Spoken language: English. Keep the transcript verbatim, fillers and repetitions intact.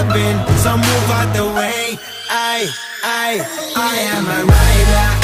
jumping, so move out the way. I, I, I am a rider.